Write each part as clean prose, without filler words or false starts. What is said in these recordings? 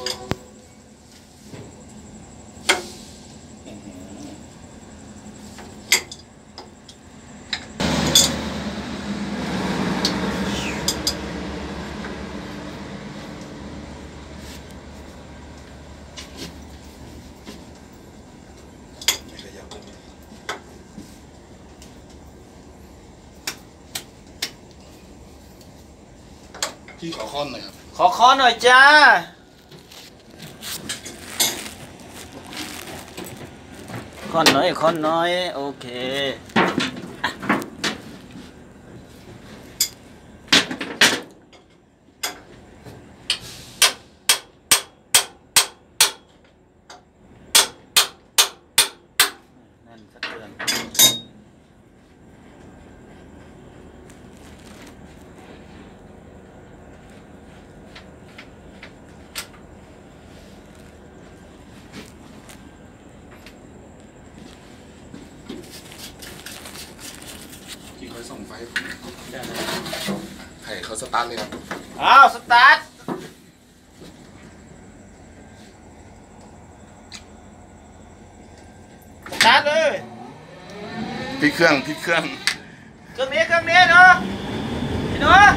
พี่ขอค้อนหน่อยครับขอค้อนหน่อยจ้าค้อนน้อยโอเคนั่นสักเดือนพี่ค่อยส่งไฟให้เขาสตาร์ทเลยครับอ้าวสตาร์ทเลยพี่เครื่องนี้เนาะพี่เนาะ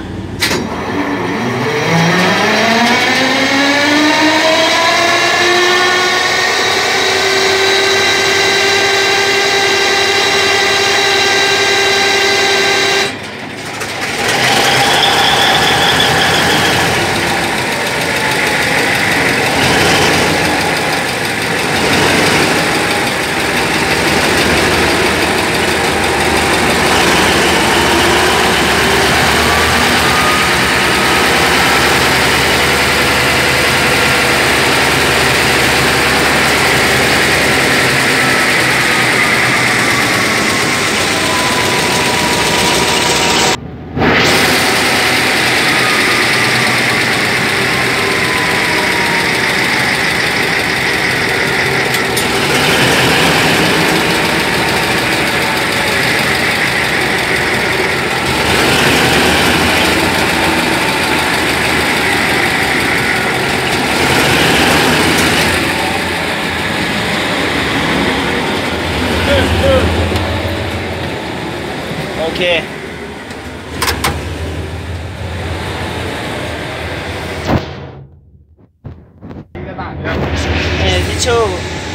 โอเคทิชชู่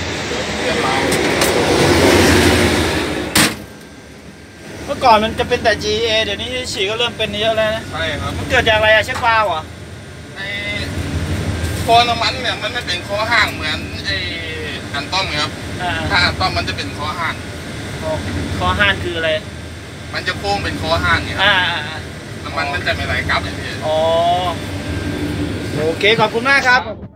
เมื่อก่อนมันจะเป็นแต่ GA เดี๋ยวนี้ฉีก็เริ่มเป็นเยอะแล้วนะใช่ครับมันเกิดจากอะไรอะเช็ควาล์วเหรอไอ้คอน้ำมันเนี่ยมันไม่เป็นคอห่างเหมือนไอ้อันต้อมครับถ้าอันต้อมมันจะเป็นคอห่างคอห่างคืออะไรมันจะโค้งเป็นคอห่างเนี่ยน้ำมันจะไม่ไหลกลับอย่างนี้อ๋อโอเคขอบคุณมากครับ